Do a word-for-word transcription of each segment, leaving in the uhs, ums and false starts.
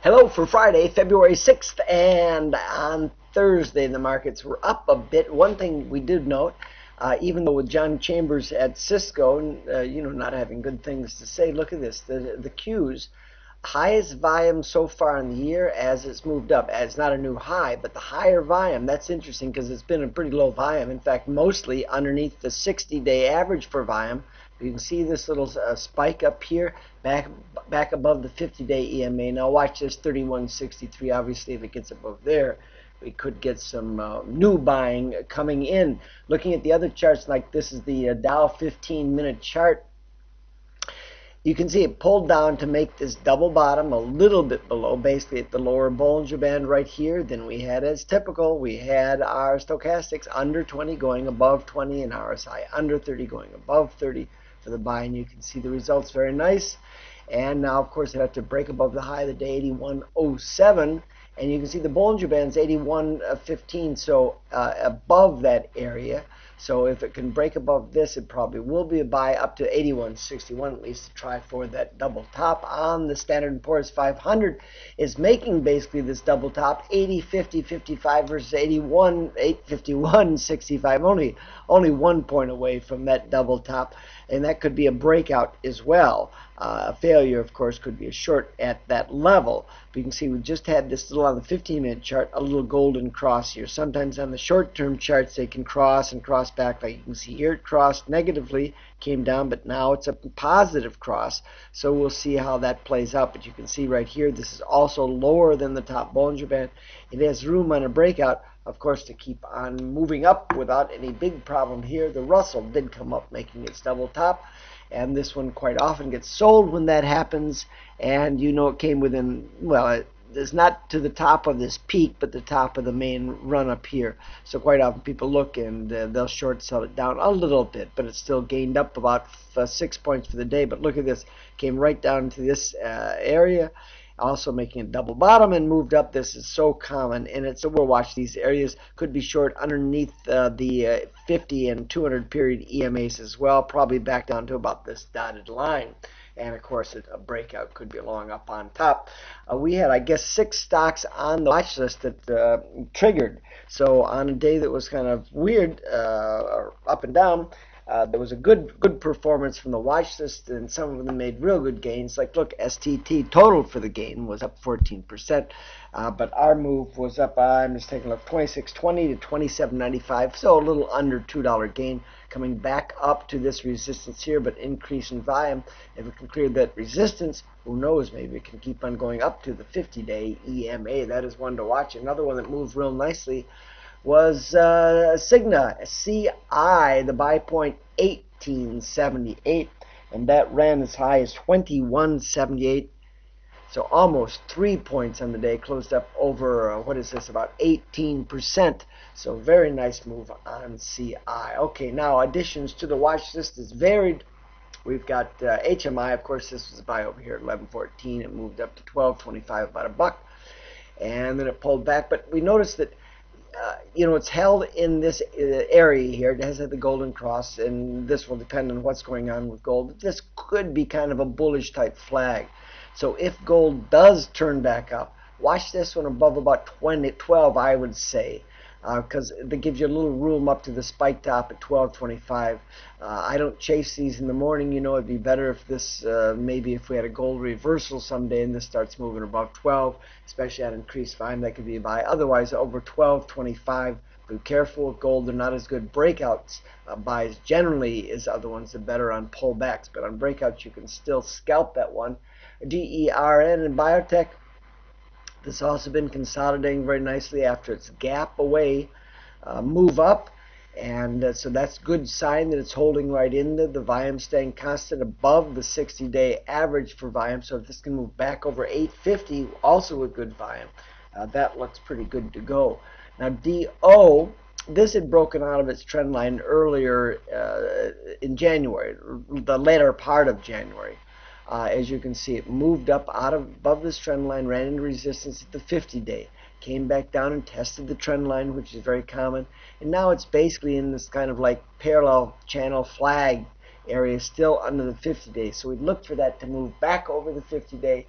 Hello for Friday, February sixth, and on Thursday the markets were up a bit. One thing we did note, uh, even though with John Chambers at Cisco, uh, you know, not having good things to say, look at this, the, the Qs, highest volume so far in the year as it's moved up. It's not a new high, but the higher volume, that's interesting because it's been a pretty low volume. In fact, mostly underneath the sixty-day average for volume. You can see this little uh, spike up here, back back above the fifty-day E M A. Now watch this, thirty-one sixty-three. Obviously, if it gets above there, we could get some uh, new buying coming in. Looking at the other charts, like this is the uh, Dow fifteen minute chart. You can see it pulled down to make this double bottom a little bit below, basically at the lower Bollinger Band right here. Then we had, as typical, we had our stochastics under twenty going above twenty and R S I under thirty going above thirty for the buy, and you can see the results very nice. And now, of course, it had to break above the high of the day, eighty-one oh seven, and you can see the Bollinger Band's eighty-one fifteen, so uh, above that area. So if it can break above this, it probably will be a buy up to eighty-one sixty-one, at least to try for that double top. On the Standard and Poor's five hundred is making basically this double top, eighty fifty fifty-five versus eighty-one eight fifty-one sixty-five, only only one point away from that double top, and that could be a breakout as well. Uh, a failure, of course, could be a short at that level. But you can see we just had this little on the fifteen minute chart, a little golden cross here. Sometimes on the short-term charts they can cross and cross back, like you can see here. It crossed negatively, came down, but now it's a positive cross. So we'll see how that plays out. But you can see right here, this is also lower than the top Bollinger Band. It has room on a breakout, of course, to keep on moving up without any big problem here. The Russell did come up, making its double top. And this one quite often gets sold when that happens. And you know it came within, well, it, it's not to the top of this peak, but the top of the main run up here. So quite often people look and uh, they'll short sell it down a little bit, but it's still gained up about uh, six points for the day. But look at this, came right down to this uh, area, also making a double bottom and moved up. This is so common, and it's so we'll watch these areas. Could be short underneath uh, the uh, fifty and two hundred period E M As as well, probably back down to about this dotted line. And of course, a breakout could be long up on top. Uh, we had, I guess, six stocks on the watch list that uh, triggered. So on a day that was kind of weird, uh, up and down, Uh, there was a good good performance from the watch list, and some of them made real good gains. Like, look, S T T total for the gain was up fourteen percent, uh, but our move was up, uh, I'm just taking a look, twenty-six twenty to twenty-seven ninety-five, so a little under two dollar gain, coming back up to this resistance here, but increase in volume. If it can clear that resistance, who knows, maybe it can keep on going up to the fifty-day E M A. That is one to watch. Another one that moved real nicely was uh, Cigna, C I, the buy point eighteen seventy-eight, and that ran as high as twenty-one seventy-eight, so almost three points on the day, closed up over, uh, what is this, about eighteen percent, so very nice move on C I. Okay, now additions to the watch list is varied. We've got uh, H M I, of course, this was a buy over here at eleven fourteen, it moved up to twelve twenty-five, about a buck, and then it pulled back, but we noticed that Uh, you know, it's held in this uh, area here. It has the golden cross, and this will depend on what's going on with gold. This could be kind of a bullish type flag. So if gold does turn back up, watch this one above about twenty, twelve, I would say, because uh, that gives you a little room up to the spike top at twelve twenty-five. Uh, I don't chase these in the morning. You know, it'd be better if this, uh, maybe if we had a gold reversal someday and this starts moving above twelve, especially at increased volume, that could be a buy. Otherwise, over twelve twenty-five, be careful with gold. They're not as good breakouts uh, buys generally as other ones. They're better on pullbacks, but on breakouts, you can still scalp that one. D E R N and biotech, this also been consolidating very nicely after its gap away, uh, move up, and uh, so that's good sign that it's holding right in there. The volume staying constant above the sixty-day average for volume, so if this can move back over eight fifty, also with good volume, uh, that looks pretty good to go. Now D O, this had broken out of its trend line earlier uh, in January, the later part of January. Uh, as you can see, it moved up out of above this trend line, ran into resistance at the fifty-day, came back down and tested the trend line, which is very common, and now it's basically in this kind of like parallel channel flag area, still under the fifty-day. So we'd look for that to move back over the fifty-day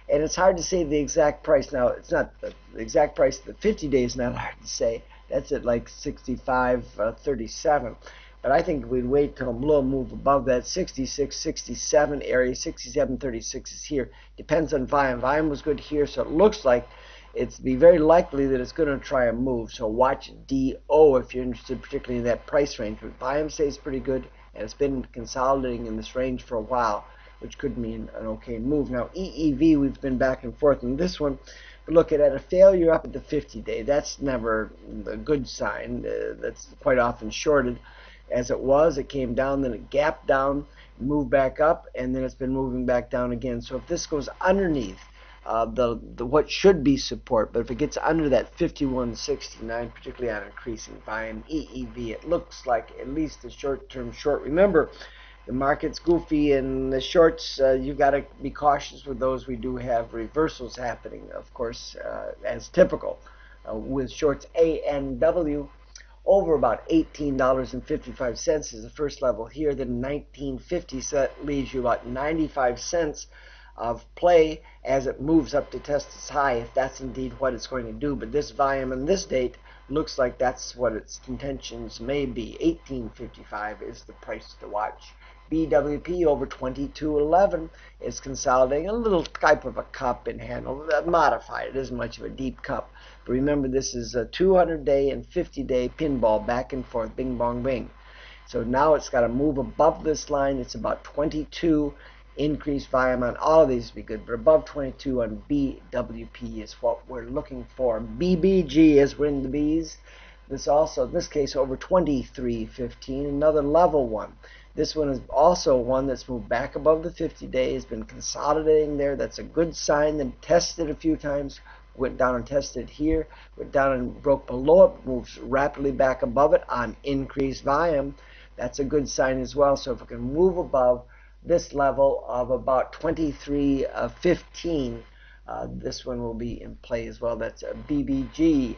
and it's hard to say the exact price. Now, it's not the, the exact price of the fifty days, not hard to say. That's at like sixty-five thirty-seven. But I think we'd wait till a little move above that sixty-six sixty-seven area. sixty-seven thirty-six is here. Depends on volume. Volume was good here, so it looks like it's be very likely that it's going to try a move. So watch D O if you're interested, particularly in that price range. But volume stays pretty good, and it's been consolidating in this range for a while, which could mean an okay move. Now, E E V, we've been back and forth in this one. But look at a failure up at the fifty day. That's never a good sign. Uh, that's quite often shorted. As it was, it came down, then it gapped down, moved back up, and then it's been moving back down again. So if this goes underneath uh, the, the what should be support, but if it gets under that fifty-one sixty-nine, particularly on increasing volume, E E V, it looks like at least a short-term short. Remember, the market's goofy, and the shorts, uh, you've got to be cautious with those. We do have reversals happening, of course, uh, as typical uh, with shorts. A N W over about eighteen dollars and fifty-five cents is the first level here. Then nineteen fifty, so that leaves you about ninety-five cents of play as it moves up to test its high, if that's indeed what it's going to do. But this volume and this date looks like that's what its intentions may be. eighteen fifty-five is the price to watch. B W P over twenty-two eleven is consolidating, a little type of a cup in handle, modified. It isn't much of a deep cup. But remember, this is a two hundred day and fifty day pinball back and forth, bing bong bing. So now it's got to move above this line. It's about twenty-two. Increased volume on all of these would be good, but above twenty-two on B W P is what we're looking for. B B G is win the B's. This also, in this case, over twenty-three fifteen, another level one. This one is also one that's moved back above the fifty day, has been consolidating there. That's a good sign. Then tested a few times, went down and tested here, went down and broke below it, moves rapidly back above it on increased volume. That's a good sign as well. So if it can move above this level of about twenty-three fifteen, uh, this one will be in play as well. That's a B B G.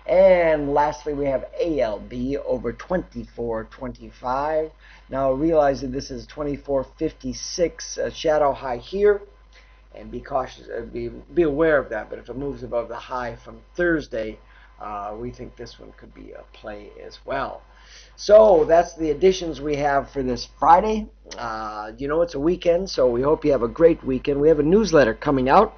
And lastly, we have A L B over twenty-four twenty-five. Now realize that this is twenty-four fifty-six, a shadow high here, and be cautious, uh, be, be aware of that. But if it moves above the high from Thursday, uh, we think this one could be a play as well. So that's the additions we have for this Friday. Uh, you know, it's a weekend, so we hope you have a great weekend. We have a newsletter coming out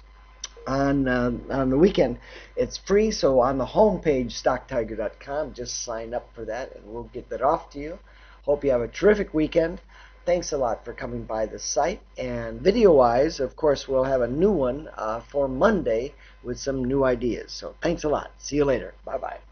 on uh, on the weekend. It's free, so on the homepage, stock tiger dot com, just sign up for that, and we'll get that off to you. Hope you have a terrific weekend. Thanks a lot for coming by the site. And video-wise, of course, we'll have a new one uh, for Monday with some new ideas. So thanks a lot. See you later. Bye-bye.